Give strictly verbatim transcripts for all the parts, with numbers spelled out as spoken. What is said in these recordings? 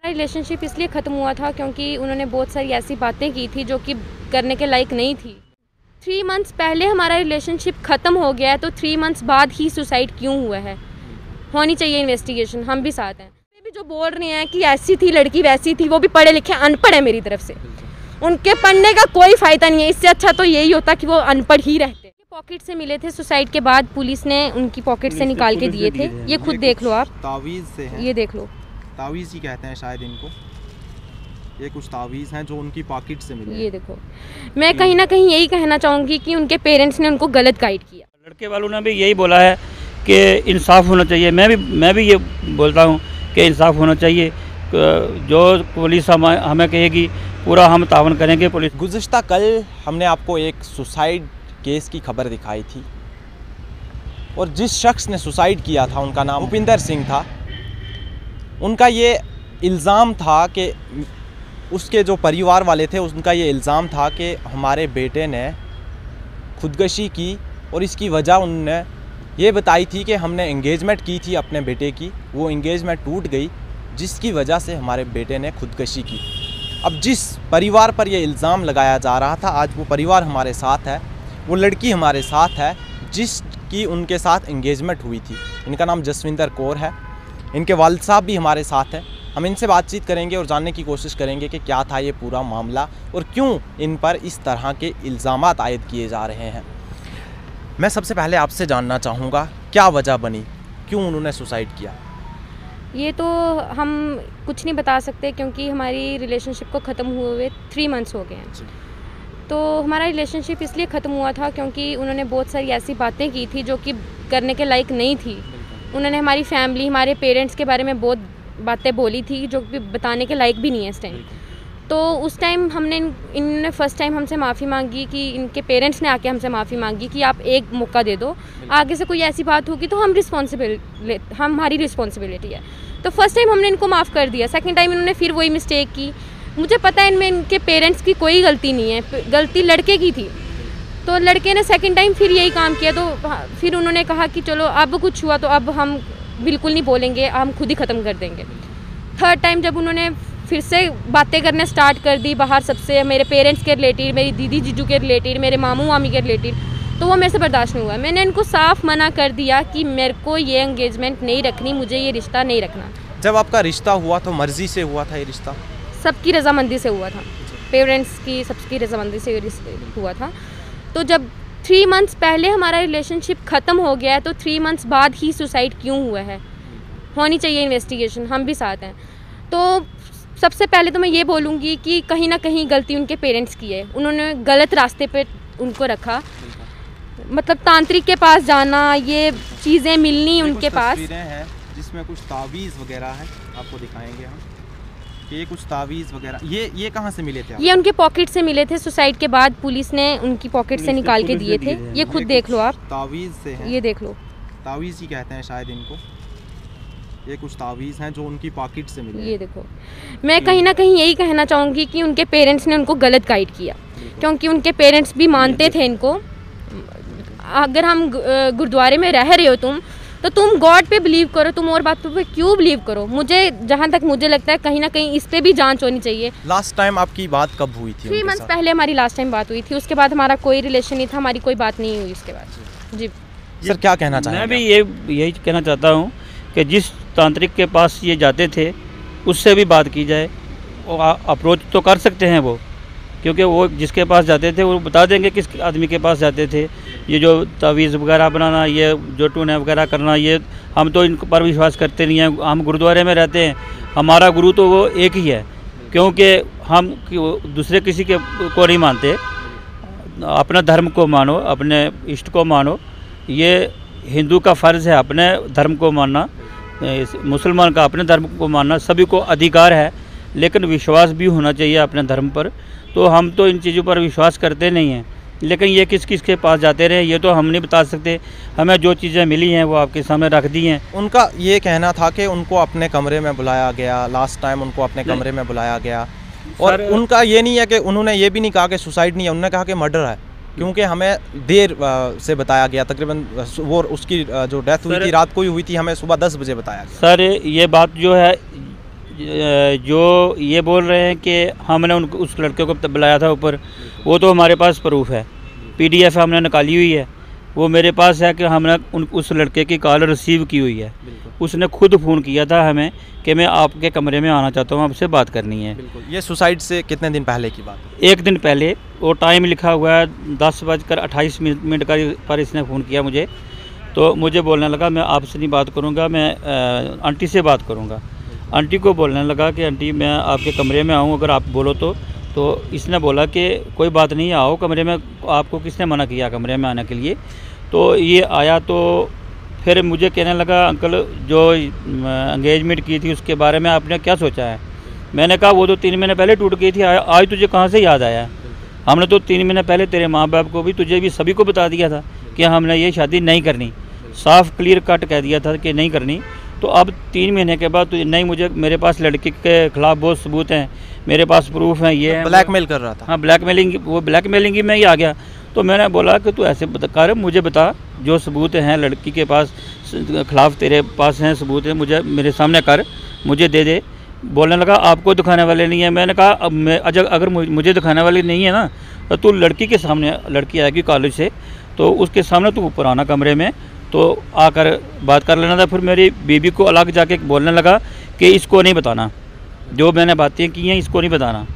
Relationship इसलिए ख़त्म हुआ था क्योंकि उन्होंने बहुत सारी ऐसी बातें की थी जो कि करने के लायक नहीं थी। थ्री मंथ्स पहले हमारा रिलेशनशिप ख़त्म हो गया है, तो थ्री मंथ्स बाद ही सुसाइड क्यों हुआ है? होनी चाहिए इन्वेस्टिगेशन, हम भी साथ हैं। भी जो बोल रहे हैं कि ऐसी थी लड़की वैसी थी, वो भी पढ़े लिखे अनपढ़ है मेरी तरफ से। उनके पढ़ने का कोई फ़ायदा नहीं है, इससे अच्छा तो यही होता कि वो अनपढ़ ही रहते। पॉकेट से मिले थे, सुसाइड के बाद पुलिस ने उनकी पॉकेट से निकाल के दिए थे। ये खुद देख लो आप, तावीज़ से है। ये देख लो, तावीज़ ही कहते हैं शायद इनको। ये कुछ तावीज़ हैं जो उनकी पॉकेट से मिले। ये देखो, मैं कहीं ना कहीं यही कहना चाहूँगी कि उनके पेरेंट्स ने उनको गलत गाइड किया। लड़के वालों ने भी यही बोला है कि इंसाफ होना चाहिए। मैं भी मैं भी ये बोलता हूँ कि इंसाफ होना चाहिए। जो पुलिस हम हमें कहेगी पूरा हम तावन करेंगे। पुलिस गुज़िश्ता कल हमने आपको एक सुसाइड केस की खबर दिखाई थी और जिस शख्स ने सुसाइड किया था उनका नाम भूपिंदर सिंह था। उनका ये इल्ज़ाम था कि उसके जो परिवार वाले थे उनका ये इल्ज़ाम था कि हमारे बेटे ने खुदकशी की और इसकी वजह उनने ये बताई थी कि हमने एंगेजमेंट की थी अपने बेटे की, वो एंगेजमेंट टूट गई जिसकी वजह से हमारे बेटे ने खुदकशी की। अब जिस परिवार पर यह इल्ज़ाम लगाया जा रहा था, आज वो परिवार हमारे साथ है, वो लड़की हमारे साथ है जिसकी उनके साथ एंगेजमेंट हुई थी। इनका नाम जसविंदर कौर है। इनके वालिद साहब भी हमारे साथ हैं। हम इनसे बातचीत करेंगे और जानने की कोशिश करेंगे कि क्या था ये पूरा मामला और क्यों इन पर इस तरह के इल्ज़ामात आयद किए जा रहे हैं। मैं सबसे पहले आपसे जानना चाहूँगा क्या वजह बनी, क्यों उन्होंने सुसाइड किया? ये तो हम कुछ नहीं बता सकते क्योंकि हमारी रिलेशनशिप को ख़त्म हुए हुए थ्री मंथ्स हो गए हैं। तो हमारा रिलेशनशिप इसलिए ख़त्म हुआ था क्योंकि उन्होंने बहुत सारी ऐसी बातें की थी जो कि करने के लायक नहीं थी। उन्होंने हमारी फैमिली, हमारे पेरेंट्स के बारे में बहुत बातें बोली थी जो कि बताने के लायक भी नहीं है इस टाइम। तो उस टाइम हमने इन्होंने फ़र्स्ट टाइम हमसे माफ़ी मांगी कि इनके पेरेंट्स ने आके हमसे माफ़ी मांगी कि आप एक मौका दे दो, आगे से कोई ऐसी बात होगी तो हम रिस्पॉन्सिबल हम हमारी रिस्पॉन्सिबिलिटी है। तो फर्स्ट टाइम हमने इनको माफ़ कर दिया। सेकंड टाइम इन्होंने फिर वही मिस्टेक की। मुझे पता है इनमें इनके पेरेंट्स की कोई गलती नहीं है, गलती लड़के की थी। तो लड़के ने सेकंड टाइम फिर यही काम किया। तो फिर उन्होंने कहा कि चलो अब कुछ हुआ तो अब हम बिल्कुल नहीं बोलेंगे, हम खुद ही ख़त्म कर देंगे। थर्ड टाइम जब उन्होंने फिर से बातें करने स्टार्ट कर दी बाहर सबसे, मेरे पेरेंट्स के रिलेटेड, मेरी दीदी जीजू के रिलेटेड, मेरे मामू मामी के रिलेटेड, तो वो मेरे से बर्दाश्त नहीं हुआ। मैंने इनको साफ मना कर दिया कि मेरे को ये एंगेजमेंट नहीं रखनी, मुझे ये रिश्ता नहीं रखना। जब आपका रिश्ता हुआ तो मर्जी से हुआ था ये रिश्ता? सबकी रजामंदी से हुआ था, पेरेंट्स की सबकी रजामंदी से हुआ था। तो जब थ्री मंथ्स पहले हमारा रिलेशनशिप ख़त्म हो गया है, तो थ्री मंथ्स बाद ही सुसाइड क्यों हुआ है? होनी चाहिए इन्वेस्टिगेशन, हम भी साथ हैं। तो सबसे पहले तो मैं ये बोलूँगी कि कहीं ना कहीं गलती उनके पेरेंट्स की है। उन्होंने गलत रास्ते पे उनको रखा, मतलब तांत्रिक के पास जाना, ये चीज़ें मिलनी उनके पास हैं जिसमें कुछ तावीज़ वगैरह है, आपको दिखाएंगे हम कि ये कुछ तावीज़ वगैरह। ये ये कहाँ से मिले थे? ये उनके पॉकेट से मिले थे। सुसाइड के बाद पुलिस ने उनकी पॉकेट से निकाल के दिए थे। ये खुद देख लो आप, तावीज़ से है। ये देख लो, तावीज़ ही कहते हैं शायद इनको। ये कुछ तावीज़ हैं जो उनकी पॉकेट से मिले। ये देखो, मैं कहीं ना कहीं यही कहना चाहूँगी कि उनके पेरेंट्स ने उनको गलत गाइड किया क्योंकि उनके पेरेंट्स भी मानते थे इनको। अगर हम गुरुद्वारे में रह रहे हो तुम, तो तुम गॉड पे बिलीव करो, तुम और बातों पे क्यों बिलीव करो? मुझे जहाँ तक मुझे लगता है कहीं ना कहीं इस पे भी जांच होनी चाहिए। लास्ट टाइम आपकी बात कब हुई थी? थ्री मंथ्स पहले हमारी लास्ट टाइम बात हुई थी। उसके बाद हमारा कोई रिलेशन नहीं था, हमारी कोई बात नहीं हुई उसके बाद। जी सर, क्या कहना चाहेंगे? मैं भी ये यही कहना चाहता हूँ कि जिस तांत्रिक के पास ये जाते थे उससे भी बात की जाए। और अप्रोच तो कर सकते हैं वो, क्योंकि वो जिसके पास जाते थे वो बता देंगे किस आदमी के पास जाते थे। ये जो तावीज़ वगैरह बनाना, ये जो टूने वगैरह करना, ये हम तो इन पर विश्वास करते नहीं हैं। हम गुरुद्वारे में रहते हैं, हमारा गुरु तो वो एक ही है, क्योंकि हम दूसरे किसी के को नहीं मानते। अपना धर्म को मानो, अपने इष्ट को मानो। ये हिंदू का फ़र्ज़ है अपने धर्म को मानना, मुसलमान का अपने धर्म को मानना, सभी को अधिकार है, लेकिन विश्वास भी होना चाहिए अपने धर्म पर। तो हम तो इन चीज़ों पर विश्वास करते नहीं हैं, लेकिन ये किस किस के पास जाते रहे ये तो हम नहीं बता सकते। हमें जो चीज़ें मिली हैं वो आपके सामने रख दी हैं। उनका ये कहना था कि उनको अपने कमरे में बुलाया गया, लास्ट टाइम उनको अपने कमरे में बुलाया गया, और उनका ये नहीं है कि उन्होंने ये भी नहीं कहा कि सुसाइड नहीं है, उन्होंने कहा कि मर्डर है, क्योंकि हमें देर से बताया गया। तकरीबन वो उसकी जो डेथ हुई थी रात को ही हुई थी, हमें सुबह दस बजे बताया गया। सर ये बात जो है जो ये बोल रहे हैं कि हमने उनको उस लड़के को बुलाया था ऊपर, वो तो हमारे पास प्रूफ है, पीडीएफ हमने निकाली हुई है, वो मेरे पास है कि हमने उन उस लड़के की कॉल रिसीव की हुई है। उसने खुद फ़ोन किया था हमें कि मैं आपके कमरे में आना चाहता हूँ, आपसे बात करनी है। ये सुसाइड से कितने दिन पहले की बात है? एक दिन पहले, वो टाइम लिखा हुआ है दस बजकर अट्ठाईस मिनट का पर इसने फ़ोन किया मुझे। तो मुझे बोलने लगा मैं आपसे नहीं बात करूँगा, मैं आ, आंटी से बात करूँगा। आंटी को बोलने लगा कि आंटी मैं आपके कमरे में आऊँ, अगर आप बोलो तो। तो इसने बोला कि कोई बात नहीं, आओ कमरे में, आपको किसने मना किया कमरे में आने के लिए? तो ये आया, तो फिर मुझे कहने लगा अंकल जो एंगेजमेंट की थी उसके बारे में आपने क्या सोचा है? मैंने कहा वो तो तीन महीने पहले टूट गई थी, आज तुझे कहाँ से याद आया? हमने तो तीन महीने पहले तेरे माँ बाप को भी, तुझे भी, सभी को बता दिया था कि हमने ये शादी नहीं करनी, साफ क्लियर कट कह दिया था कि नहीं करनी। तो अब तीन महीने के बाद तो नहीं, मुझे मेरे पास लड़की के खिलाफ बहुत सबूत हैं, मेरे पास प्रूफ हैं, ये ब्लैकमेल कर रहा था। हाँ, ब्लैकमेलिंग, वो ब्लैकमेलिंग में ही आ गया। तो मैंने बोला कि तू ऐसे कर, मुझे बता जो सबूत हैं लड़की के पास खिलाफ, तेरे पास हैं सबूत हैं, मुझे मेरे सामने कर, मुझे दे दे। बोलने लगा आपको दिखाने वाले नहीं है। मैंने कहा अब मैं अगर मुझे दिखाने वाले नहीं है ना, तो तू लड़की के सामने, लड़की आएगी कॉलेज से, तो उसके सामने तू ऊपर आना कमरे में, तो आकर बात कर लेना था। फिर मेरी बीबी को अलग जाके बोलने लगा कि इसको नहीं बताना, जो मैंने बातें की हैं इसको नहीं बताना।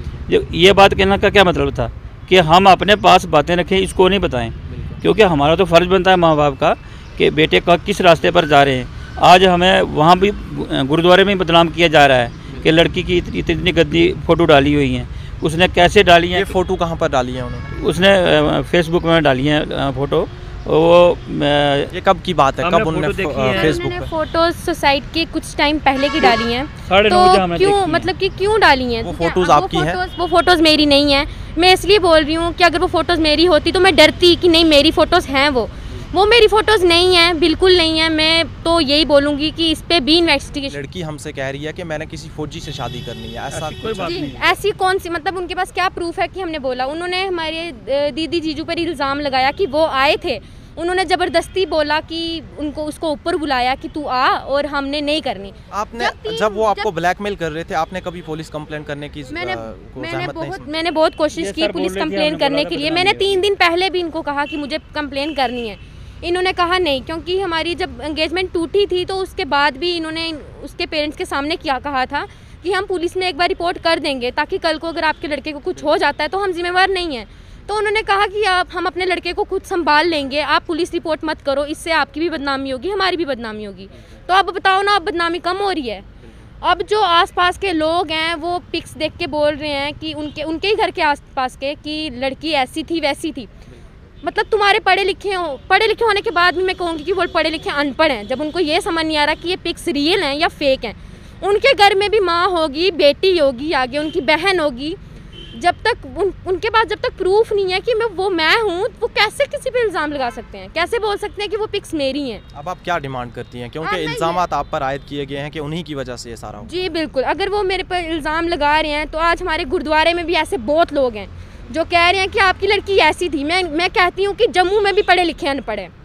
ये बात कहने का क्या मतलब था कि हम अपने पास बातें रखें, इसको नहीं बताएं, क्योंकि हमारा तो फ़र्ज़ बनता है माँ बाप का कि बेटे का किस रास्ते पर जा रहे हैं। आज हमें वहाँ भी गुरुद्वारे में बदनाम किया जा रहा है कि लड़की की इतनी इतनी गंदी फ़ोटो डाली हुई हैं। उसने कैसे डाली है? ये फ़ोटो कहाँ पर डाली है उन्होंने? उसने फेसबुक में डाली है फ़ोटो। वो ये कब की बात है, कब उन्होंने फेसबुक पे फोटोज सुसाइड के कुछ टाइम पहले की डाली हैं? तो क्यों, मतलब कि क्यों डाली हैं? वो फोटोज आपकी हैं? वो फोटोज मेरी नहीं है। मैं इसलिए बोल रही हूँ कि अगर वो फोटोज मेरी होती तो मैं डरती कि नहीं मेरी फोटोज हैं, वो वो मेरी फोटोज नहीं है, बिल्कुल नहीं है। मैं तो यही बोलूँगी कि इस पे भी इन्वेस्टिगेशन। लड़की हमसे कह रही है कि मैंने किसी फौजी से शादी करनी है, ऐसा कोई बात नहीं। ऐसी कौन सी, मतलब उनके पास क्या प्रूफ है कि हमने बोला? उन्होंने हमारे दीदी जीजू पर इल्ज़ाम लगाया कि वो आए थे, उन्होंने ज़बरदस्ती बोला कि उनको उसको ऊपर बुलाया कि तू आ, और हमने नहीं करनी। आपने जब, जब वो आपको ब्लैकमेल कर रहे थे, आपने कभी पुलिस कंप्लेंट करने की मैंने मैंने बहुत मैंने बहुत कोशिश की पुलिस कंप्लेंट करने के लिए। मैंने तीन दिन पहले भी इनको कहा कि मुझे कंप्लेन करनी है, इन्होंने कहा नहीं, क्योंकि हमारी जब एंगेजमेंट टूटी थी तो उसके बाद भी इन्होंने उसके पेरेंट्स के सामने क्या कहा था कि हम पुलिस में एक बार रिपोर्ट कर देंगे, ताकि कल को अगर आपके लड़के को कुछ हो जाता है तो हम जिम्मेवार नहीं हैं। तो उन्होंने कहा कि आप, हम अपने लड़के को खुद संभाल लेंगे, आप पुलिस रिपोर्ट मत करो, इससे आपकी भी बदनामी होगी, हमारी भी बदनामी होगी। तो अब बताओ ना, अब बदनामी कम हो रही है। अब जो आसपास के लोग हैं वो पिक्स देख के बोल रहे हैं कि उनके उनके ही घर के आसपास के कि लड़की ऐसी थी वैसी थी। मतलब तुम्हारे पढ़े लिखे हो, पढ़े लिखे होने के बाद भी मैं कहूँगी कि वो पढ़े लिखे अनपढ़ हैं, जब उनको ये समझ नहीं आ रहा कि ये पिक्स रियल हैं या फेक हैं। उनके घर में भी माँ होगी, बेटी होगी, आगे उनकी बहन होगी। जब तक उन, उनके पास जब तक प्रूफ नहीं है कि मैं वो मैं हूँ, वो कैसे किसी पे इल्ज़ाम लगा सकते हैं? कैसे बोल सकते हैं कि वो पिक्स मेरी हैं? अब आप क्या डिमांड करती हैं, क्योंकि इल्ज़ाम आप पर आयद किए गए हैं कि उन्हीं की वजह से ये सारा हो? जी बिल्कुल, अगर वो मेरे पर इल्ज़ाम लगा रहे हैं तो आज हमारे गुरुद्वारे में भी ऐसे बहुत लोग हैं जो कह रहे हैं कि आपकी लड़की ऐसी थी। मैं मैं कहती हूँ कि जम्मू में भी पढ़े लिखे अनपढ़ हैं।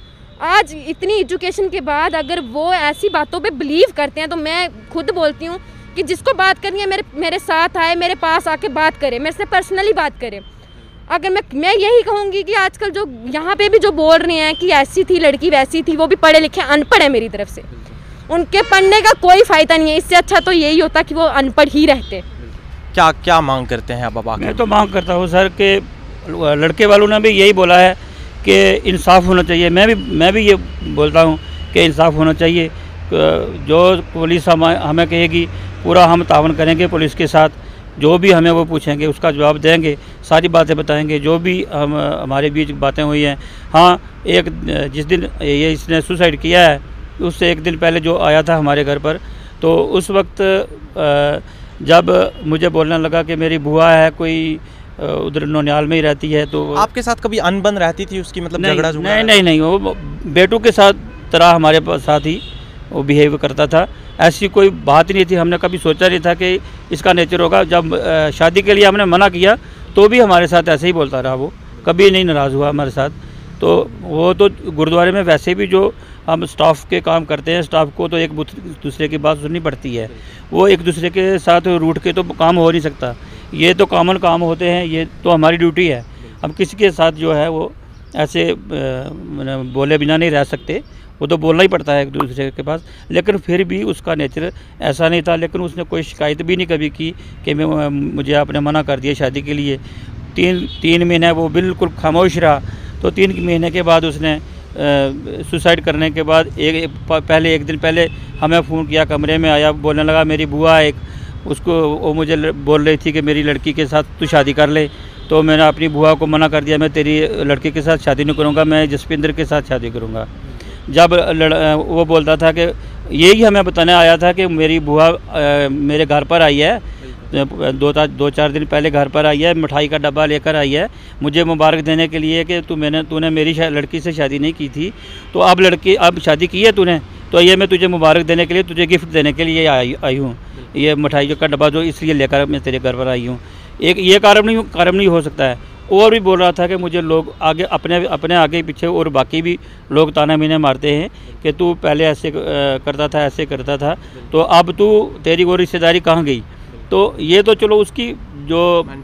आज इतनी एजुकेशन के बाद अगर वो ऐसी बातों पे बिलीव करते हैं तो मैं खुद बोलती हूँ कि जिसको बात करनी है मेरे मेरे साथ आए, मेरे पास आके बात करे, मेरे से पर्सनली बात करे। अगर मैं मैं यही कहूँगी कि आजकल जो यहाँ पे भी जो बोल रहे हैं कि ऐसी थी लड़की वैसी थी, वो भी पढ़े लिखे अनपढ़ है मेरी तरफ से। उनके पढ़ने का कोई फ़ायदा नहीं है, इससे अच्छा तो यही होता कि वो अनपढ़ ही रहते। क्या क्या मांग करते हैं अब आप? मैं तो मांग करता हूँ सर कि लड़के वालों ने भी यही बोला है कि इंसाफ होना चाहिए। मैं भी मैं भी ये बोलता हूँ कि इंसाफ होना चाहिए। जो पुलिस हम हमें कहेगी पूरा हम तावन करेंगे पुलिस के साथ, जो भी हमें वो पूछेंगे उसका जवाब देंगे, सारी बातें बताएंगे, जो भी हम हमारे बीच बातें हुई हैं। हाँ, एक जिस दिन ये इसने सुसाइड किया है उससे एक दिन पहले जो आया था हमारे घर पर, तो उस वक्त जब मुझे बोलने लगा कि मेरी बुआ है कोई उधर नौनियाल में ही रहती है, तो आपके साथ कभी अनबन रहती थी उसकी, मतलब झगड़ा झगड़ा? नहीं नहीं नहीं, वो बेटों के साथ तरह हमारे साथ ही वो बिहेव करता था। ऐसी कोई बात नहीं थी, हमने कभी सोचा नहीं था कि इसका नेचर होगा। जब शादी के लिए हमने मना किया तो भी हमारे साथ ऐसे ही बोलता रहा, वो कभी नहीं नाराज़ हुआ हमारे साथ। तो वो तो गुरुद्वारे में वैसे भी जो हम स्टाफ के काम करते हैं, स्टाफ को तो एक दूसरे की बात सुननी पड़ती है। वो एक दूसरे के साथ रूठ के तो काम हो नहीं सकता। ये तो कॉमन काम होते हैं, ये तो हमारी ड्यूटी है। हम किसी के साथ जो है वो ऐसे बोले बिना नहीं रह सकते, वो तो बोलना ही पड़ता है एक दूसरे के पास। लेकिन फिर भी उसका नेचर ऐसा नहीं था। लेकिन उसने कोई शिकायत भी नहीं कभी की कि मैं मुझे आपने मना कर दिया शादी के लिए। तीन तीन महीने वो बिल्कुल खामोश रहा। तो तीन महीने के बाद उसने सुसाइड करने के बाद एक, एक पहले एक दिन पहले हमें फ़ोन किया, कमरे में आया, बोलने लगा मेरी बुआ एक उसको वो मुझे बोल रही थी कि मेरी लड़की के साथ तू शादी कर ले। तो मैंने अपनी बुआ को मना कर दिया, मैं तेरी लड़की के साथ शादी नहीं करूँगा, मैं जसपिंदर के साथ शादी करूँगा। जब लड़ वो बोलता था कि यही हमें बताने आया था कि मेरी बुआ मेरे घर पर आई है, दो दो चार दिन पहले घर पर आई है, मिठाई का डब्बा लेकर आई है मुझे मुबारक देने के लिए कि तू मैंने तूने मेरी लड़की से शादी नहीं की थी, तो अब लड़की अब शादी की है तूने, तो ये मैं तुझे मुबारक देने के लिए, तुझे गिफ्ट देने के लिए आई आई हूँ। ये मिठाई का डब्बा जो इसलिए लेकर मैं तेरे घर पर आई हूँ। एक ये कारण नहीं कारण नहीं हो सकता है। और भी बोल रहा था कि मुझे लोग आगे अपने अपने आगे पीछे और बाकी भी लोग ताना मीने मारते हैं कि तू पहले ऐसे करता था, ऐसे करता था, तो अब तू तेरी वो रिश्तेदारी कहाँ गई। तो ये तो चलो उसकी जो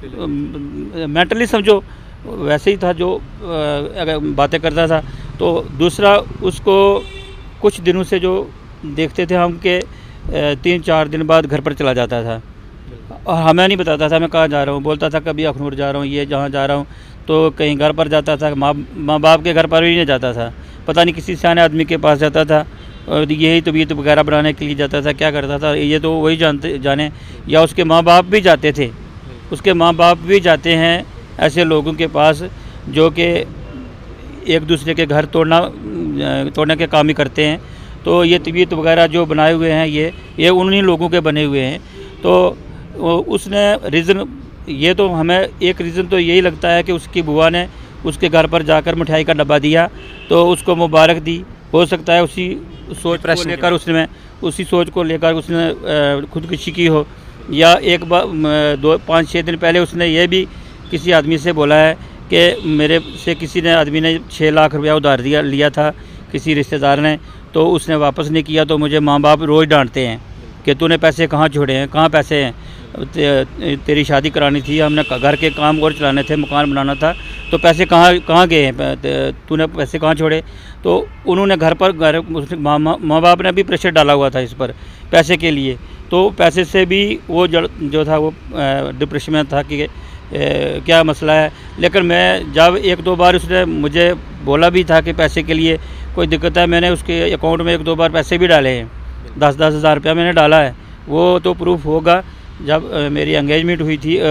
मेंटली समझो वैसे ही था जो अगर बातें करता था। तो दूसरा उसको कुछ दिनों से जो देखते थे हम के तीन चार दिन बाद घर पर चला जाता था और हमें नहीं बताता था मैं कहाँ जा रहा हूँ। बोलता था कभी अखनूर जा रहा हूँ, ये जहाँ जा रहा हूँ, तो कहीं घर पर जाता था, माँ माँ बाप के घर पर भी नहीं जाता था, पता नहीं किसी सियाने आदमी के पास जाता था और यही तबीयत वगैरह बनाने के लिए जाता था, क्या करता था ये तो वही जानते जाने। या उसके माँ बाप भी जाते थे, उसके माँ बाप भी जाते हैं ऐसे लोगों के पास जो कि एक दूसरे के घर तोड़ना तोड़ने के काम ही करते हैं। तो ये तबीयत वगैरह जो बनाए हुए हैं ये ये उन्हीं लोगों के बने हुए हैं। तो उसने रीज़न ये तो हमें एक रीज़न तो यही लगता है कि उसकी बुआ ने उसके घर पर जाकर मिठाई का डब्बा दिया तो उसको मुबारक दी। हो सकता है उसी सोच को लेकर उसने उसी सोच को लेकर उसने खुदकुशी की हो। या एक बार दो पाँच छः दिन पहले उसने ये भी किसी आदमी से बोला है कि मेरे से किसी ने आदमी ने छः लाख रुपया उधार दिया लिया था किसी रिश्तेदार ने, तो उसने वापस नहीं किया। तो मुझे माँ बाप रोज़ डांटते हैं कि तूने पैसे कहाँ छोड़े हैं, कहाँ पैसे हैं, ते, तेरी शादी करानी थी, हमने घर के काम और चलाने थे, मकान बनाना था, तो पैसे कहाँ कहाँ गए हैं, तूने पैसे कहाँ छोड़े। तो उन्होंने घर पर घर माँ माँ बाप ने भी प्रेशर डाला हुआ था इस पर पैसे के लिए। तो पैसे से भी वो जो था वो डिप्रेशन में था कि ए, क्या मसला है। लेकिन मैं जब एक दो बार उसने मुझे बोला भी था कि पैसे के लिए कोई दिक्कत है, मैंने उसके अकाउंट में एक दो बार पैसे भी डाले हैं, दस दस हज़ार रुपया मैंने डाला है। वो तो प्रूफ होगा जब आ, मेरी एंगेजमेंट हुई थी,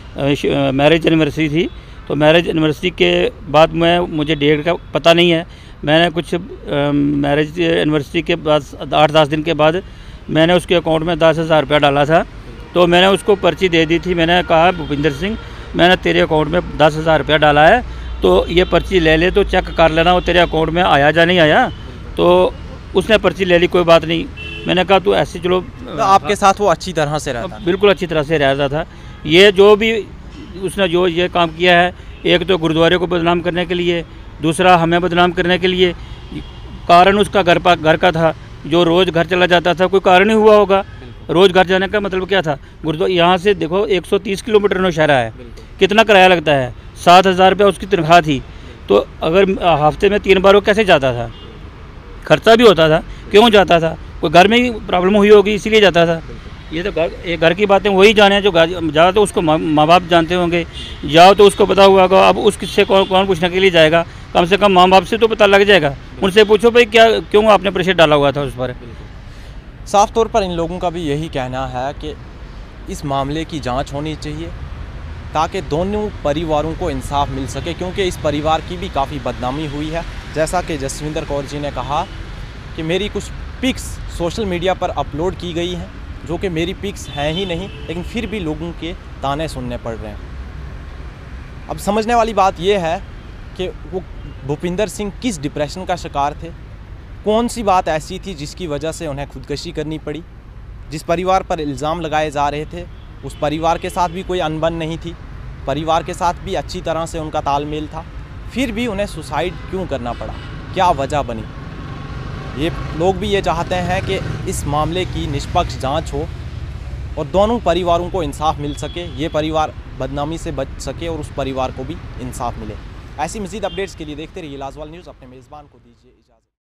मैरिज एनिवर्सरी थी, तो मैरिज एनिवर्सरी के बाद में मुझे डेट का पता नहीं है, मैंने कुछ मैरिज एनिवर्सरी के बाद आठ दस दिन के बाद मैंने उसके अकाउंट में दस हज़ार रुपया डाला था। तो मैंने उसको पर्ची दे दी थी, मैंने कहा भूपिंदर सिंह मैंने तेरे अकाउंट में दस हज़ार रुपया डाला है, तो ये पर्ची ले ले, तो चेक कर लेना वो तेरे अकाउंट में आया या नहीं आया। तो उसने पर्ची ले ली, कोई बात नहीं। मैंने कहा तू ऐसे चलो। तो आपके साथ वो अच्छी तरह से रहता था? बिल्कुल अच्छी तरह से रहता था। ये जो भी उसने जो ये काम किया है, एक तो गुरुद्वारे को बदनाम करने के लिए, दूसरा हमें बदनाम करने के लिए। कारण उसका घर पर घर का था, जो रोज़ घर चला जाता था, कोई कारण ही हुआ होगा। रोज़ घर जाने का मतलब क्या था, गुरुद्वारा यहाँ से देखो एक सौ तीस किलोमीटर नौशहरा है, कितना किराया लगता है, सात हज़ार रुपया उसकी तनख्वाह थी। तो अगर हफ्ते में तीन बार वो कैसे जाता था, खर्चा भी होता था, क्यों जाता था, कोई घर में ही प्रॉब्लम हुई होगी इसीलिए जाता था। ये तो घर ये घर की बातें वही जाने जो ज़्यादा तो उसको माँ बाप जानते होंगे, जाओ तो उसको पता हुआ होगा। अब उस किससे कौन कौन पूछने के लिए जाएगा, कम से कम माँ बाप से तो पता लग जाएगा, उनसे पूछो भाई क्या क्यों आपने प्रेशर डाला हुआ था उस पर। साफ तौर पर इन लोगों का भी यही कहना है कि इस मामले की जांच होनी चाहिए ताकि दोनों परिवारों को इंसाफ मिल सके, क्योंकि इस परिवार की भी काफ़ी बदनामी हुई है। जैसा कि जसविंदर कौर जी ने कहा कि मेरी कुछ पिक्स सोशल मीडिया पर अपलोड की गई हैं जो कि मेरी पिक्स हैं ही नहीं, लेकिन फिर भी लोगों के ताने सुनने पड़ रहे हैं। अब समझने वाली बात यह है कि वो भूपिंदर सिंह किस डिप्रेशन का शिकार थे, कौन सी बात ऐसी थी जिसकी वजह से उन्हें खुदकशी करनी पड़ी। जिस परिवार पर इल्ज़ाम लगाए जा रहे थे उस परिवार के साथ भी कोई अनबन नहीं थी, परिवार के साथ भी अच्छी तरह से उनका तालमेल था, फिर भी उन्हें सुसाइड क्यों करना पड़ा, क्या वजह बनी। ये लोग भी ये चाहते हैं कि इस मामले की निष्पक्ष जांच हो और दोनों परिवारों को इंसाफ मिल सके, ये परिवार बदनामी से बच सके और उस परिवार को भी इंसाफ मिले। ऐसी मज़ीद अपडेट्स के लिए देखते रहिए लाजवाल न्यूज़। अपने मेज़बान को दीजिए इजाज़त।